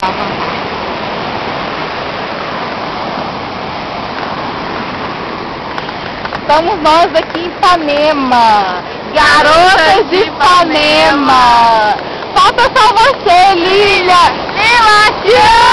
Estamos nós aqui em Ipanema, garotas de Ipanema. Falta só você, Lília. Lília,